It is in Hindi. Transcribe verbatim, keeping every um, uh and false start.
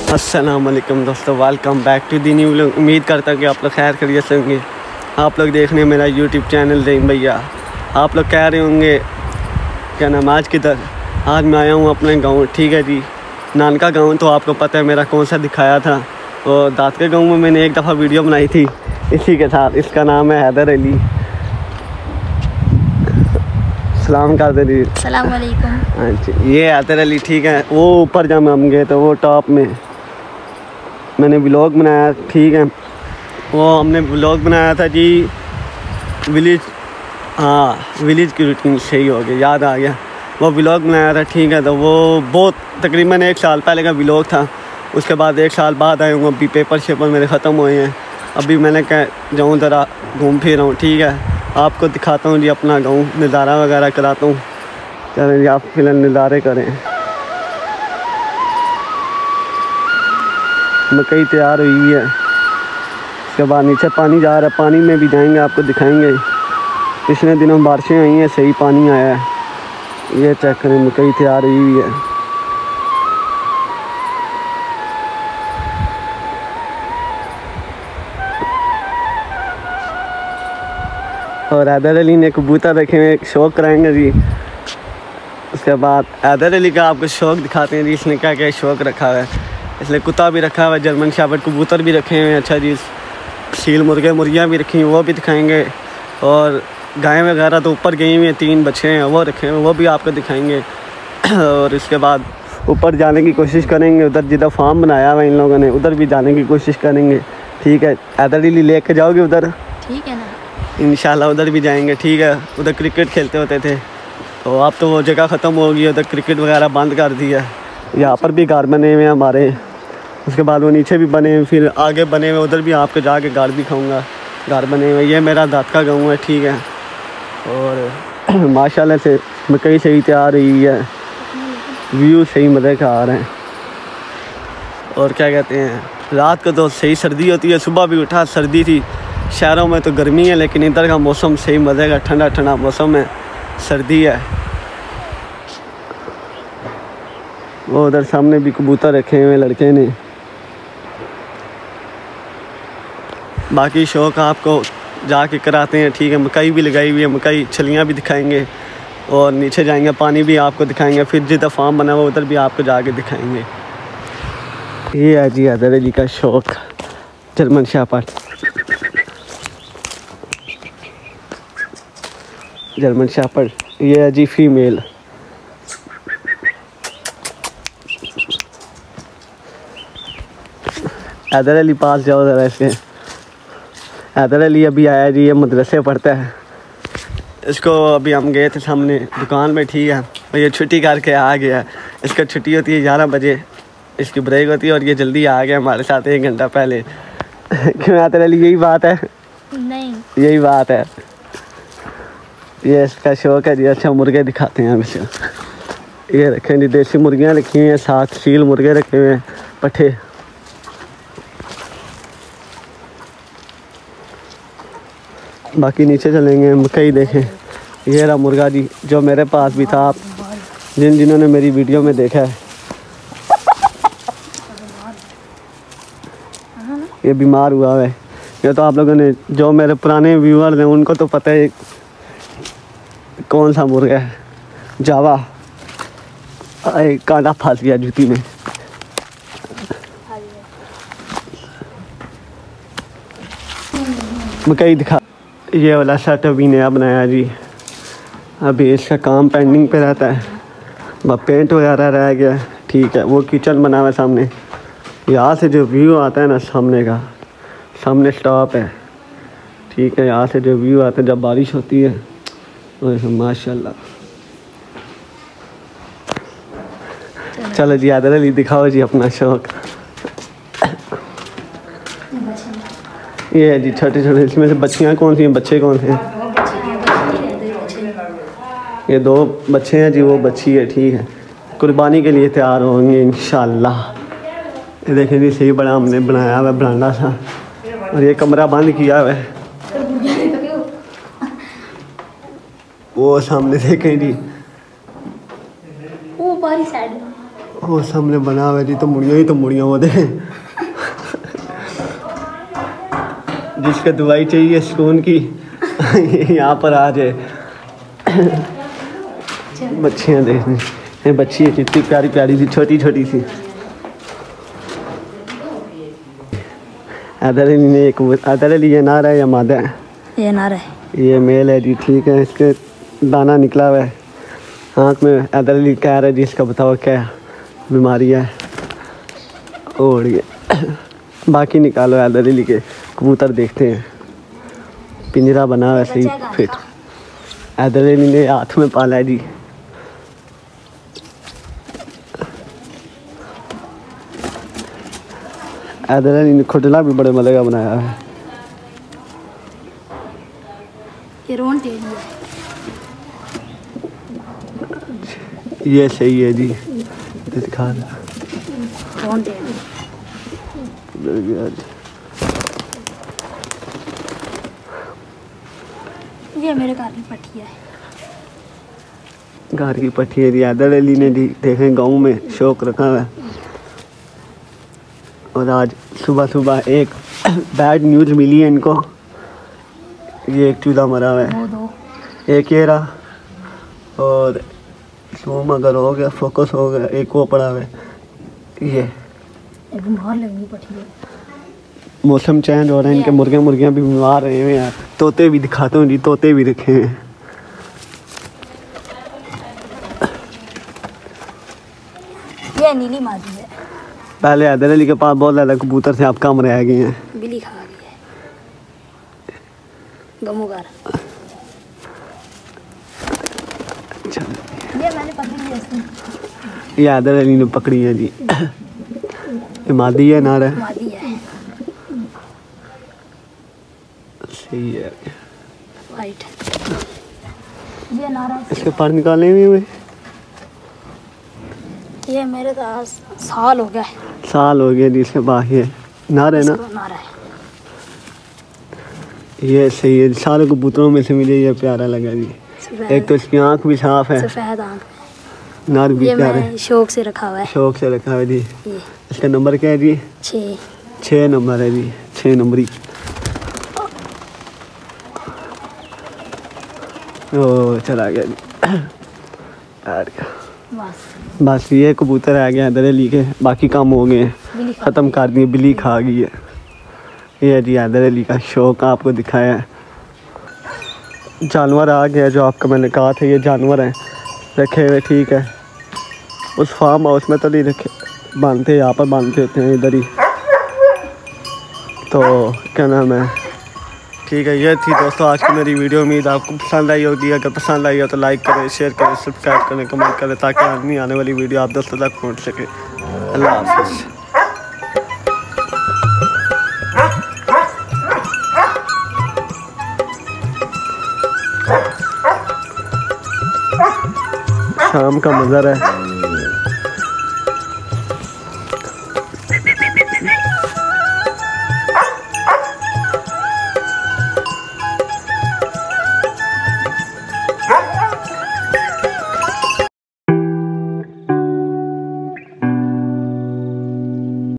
अस्सलाम वालेकुम दोस्तों, welcome back to the new vlog. उम्मीद करता हूँ कि आप लोग खैर खैरियत से होंगे। आप लोग देख रहे हैं मेरा यूट्यूब चैनल ज़हीन भैया। आप लोग कह रहे होंगे क्या नाम आज किधर, आज मैं आया हूँ अपने गांव। ठीक है जी, नानका गांव तो आपको पता है मेरा कौन सा दिखाया था। और दाँत के गाँव में मैंने एक दफ़ा वीडियो बनाई थी इसी के साथ। इसका नाम है हैदर अली। सलाम कर दे दी। सलाम वालेकुम। हाँ जी, ये हैदर अली। ठीक है, वो ऊपर जब हम गए तो वो टॉप में मैंने व्लॉग बनाया। ठीक है, वो हमने व्लॉग बनाया था जी विलेज, हाँ विलेज की रूटीन। सही हो गया, याद आ गया, वो व्लॉग बनाया था। ठीक है, तो वो बहुत तकरीबन एक साल पहले का व्लॉग था। उसके बाद एक साल बाद आए हूँ। अभी पेपर शेपर मेरे ख़त्म हुए हैं। अभी मैंने कहा जाऊँ ज़रा घूम फिर आऊँ। ठीक है, आपको दिखाता हूँ जी अपना गाँव, नज़ारा वगैरह कराता हूँ। चलें जी, आप फिलहाल नज़ारे करें। मकई तैयार हुई हुई है। उसके बाद नीचे पानी जा रहा है, पानी में भी जाएंगे, आपको दिखाएंगे। पिछले दिनों बारिशें आई हैं, सही पानी आया है। ये चेक करें, मकई तैयार हुई हुई है। और हैदर अली ने कबूतर रखे हुए, एक शौक कराएंगे जी। उसके बाद हैदर अली का आपको शौक दिखाते हैं जी, इसने क्या क्या शौक रखा हुआ है। इसलिए कुत्ता भी रखा हुआ है, जर्मन शेफर्ड, कबूतर भी रखे हुए हैं। अच्छा जी, सील मुर्गे मुर्गियाँ भी रखी हैं, वो भी दिखाएंगे। और गाय वगैरह तो ऊपर गई हुई हैं, तीन बच्चे हैं वो रखे हैं, वो भी आपको दिखाएंगे। और इसके बाद ऊपर जाने की कोशिश करेंगे, उधर जिधर फार्म बनाया हुआ इन लोगों ने उधर भी जाने की कोशिश करेंगे। ठीक है, हैदर अली ले कर जाओगे उधर? ठीक है ना, इंशाल्लाह उधर भी जाएंगे। ठीक है, उधर क्रिकेट खेलते होते थे, तो अब तो वो जगह ख़त्म हो गई, उधर क्रिकेट वगैरह बंद कर दिया। यहाँ पर भी घर बने हुए हैं हमारे। उसके बाद वो नीचे भी बने हुए, फिर आगे बने हुए, उधर भी आपको जाके घर दिखाऊंगा, घर बने हुए। ये मेरा दाँत का गाँव है। ठीक है, और माशाल्लाह से मकई सही तैयार हुई है, व्यू सही मज़े का आ रहे हैं। और क्या कहते हैं, रात को तो सही सर्दी होती है, सुबह भी उठा सर्दी थी। शहरों में तो गर्मी है, लेकिन इधर का मौसम सही मज़े का, ठंडा ठंडा मौसम है, सर्दी है। वो उधर सामने भी कबूतर रखे हुए लड़के ने। बाकी शौक आपको जाके कराते हैं। ठीक है, मकई भी लगाई हुई है, मकई छलियाँ भी दिखाएंगे। और नीचे जाएंगे, पानी भी आपको दिखाएंगे। फिर जिधर फार्म बना हुआ उधर भी आपको जाके दिखाएंगे। ये है जी हैदर अली का शौक, जर्मन शेफर्ड। जर्मन शेफर्ड ये है जी फीमेल। हैदर अली पास जाओ ज़रा इसके। हैदर अली अभी आया जी, ये मदरसे पढ़ता है। इसको अभी हम गए थे सामने दुकान में। ठीक है, और ये छुट्टी करके आ गया। इसका छुट्टी होती है ग्यारह बजे, इसकी ब्रेक होती है, और ये जल्दी आ गया हमारे साथ एक घंटा पहले। क्यों हैदर अली, यही बात है? नहीं, यही बात है, ये इसका शौक है जी। अच्छा, मुर्गे दिखाते हैं हमेशा। ये रखे जी देसी मुर्गियाँ रखी हुई हैं, साथ सील मुर्गे रखे हुए हैं, पट्ठे। बाकी नीचे चलेंगे, मकई देखें। ये रहा मुर्गा जी, जो मेरे पास भी था। आप जिन जिन्होंने मेरी वीडियो में देखा है, ये बीमार हुआ है। ये तो आप लोगों ने, जो मेरे पुराने व्यूअर्स हैं उनको तो पता है कौन सा मुर्गा है। जावा, कांटा फंस गया जूती में। मकई दिखा। ये वाला सेट अभी नया बनाया जी, अभी इसका काम पेंडिंग पे रहता है, बस पेंट वगैरह रह गया। ठीक है, वो किचन बना हुआ है सामने। यहाँ से जो व्यू आता है ना, सामने का, सामने स्टॉप है। ठीक है, यहाँ से जो व्यू आता है जब बारिश होती है, माशाल्लाह। चलो जी हैदर अली दिखाओ जी अपना शौक। ये है जी छोटे छोटे, इसमें से बच्चियाँ कौन सी हैं, बच्चे कौन से हैं? ये दो बच्चे हैं जी, वो बच्ची है। ठीक है, कुर्बानी के लिए तैयार होंगे इंशाल्लाह। ये देखें जी, सही बड़ा हमने बनाया हुआ बरांडा सा, और ये कमरा बंद किया हुआ है। वो सामने देखें जी, वो बारी साइड वो सामने बना हुआ जी, तो मुड़िया ही तो मुड़िया वो दे जिसका दवाई चाहिए सुकून की यहाँ पर आ जाए। बच्चियाँ देखने, ये बच्ची है कितनी प्यारी प्यारी सी, छोटी छोटी सी। अदर ने एक अदर लिए ना रहा है या मादा है? ये ना रहा है। ये मेल है जी, ठीक है। इसके दाना निकला हुआ है आँख में। अदर ली कह रहा है जी, इसका बताओ क्या बीमारी है। और ये बाकी निकालो अदर ली के कबूतर देखते हैं। पिंजरा बना हुआ सही फिट। अदर ली ने हाथ में पाला है जी। अदर ली ने खुटला भी बड़े मजे का बनाया है। ये रोन टेढ़ी है। ये सही है जी, दिखा दे। रोन टेढ़ी। ये मेरे घर की पट्टी है। घर की पट्टी है जी। अदर अली ने जी देखें गाँव में शौक रखा है। और आज सुबह सुबह एक बैड न्यूज़ मिली है इनको। ये एक चूल्हा मरा हुआ है, वो दो एक ये रहा और सोम अगर हो गया फोकस हो गया, एक वो पड़ा हुआ है। ये एक बीमार लगी पट्टी है। मौसम चेंज हो रहा है, इनके मुर्गे मुर्गियाँ भी बीमार रहे हुए हैं। तोते भी दिखाते हूँ जी, तोते भी रखे हैं। ये नीली मादी है। पहले अदर अली के पास बहुत ज़्यादा कबूतर थे, अब कम रह गए हैं। बिल्ली खा गई है गमोगार। ये मैंने पकड़ी है इसने। ये अदर अली ने पकड़ी है जी। ये मादी है ना रहा? मादी है। सही है। वाइट। ये नारा। इसके पर निकाले हुए हुए ये मेरे तो साल हो गया है। साल हो गया जी इसके बाकी है ना रहे ना। नारा है। ये सही है, सारे कबूतरों में से मुझे ये प्यारा लगा जी। एक तो इसकी आँख भी साफ है, सफेद आँख, नार भी ये प्यारे। मैं शौक से रखा हुआ है। शौक से रखा है जी। ये इसका नंबर क्या है जी? छः। छः नंबर है जी, छः नंबरी। ओ चला गया जी। आ गया बस बस ये कबूतर आ गया अदर अली के, बाकी काम हो गए, ख़त्म कर दिए। बिल्ली खा गई है। ये जी अदर अली का शौक आपको दिखाया है। जानवर आ गया जो आपका मैंने कहा था, ये जानवर हैं रखे हुए, ठीक है। उस फार्म हाउस में तो नहीं रखे, बांधते यहाँ पर बांधते होते हैं इधर ही। तो क्या नाम है, ठीक है। ये थी दोस्तों आज की मेरी वीडियो। उम्मीद आपको पसंद आई होगी। अगर पसंद आई हो तो लाइक करें, शेयर करें, सब्सक्राइब करें, कमेंट करें, ताकि आदमी आने वाली वीडियो आप दोस्तों तक पहुंच सके। अल्लाह हाफ़िज़। शाम का मंजर है।